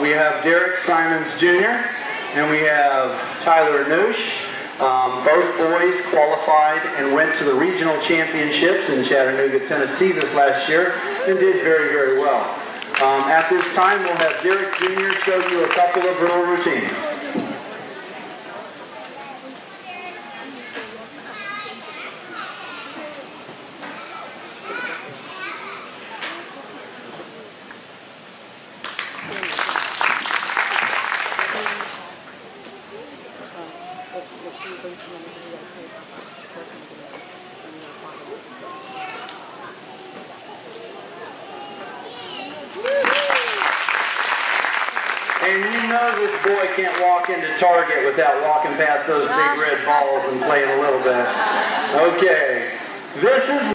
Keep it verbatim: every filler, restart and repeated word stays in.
we have Derek Simons Junior and we have Tyler Noosh. Um, both boys qualified and went to the regional championships in Chattanooga, Tennessee this last year and did very, very well. Um, at this time, we'll have Derek Junior show you a couple of little routines. And you know this boy can't walk into Target without walking past those big red balls and playing a little bit. Okay, this is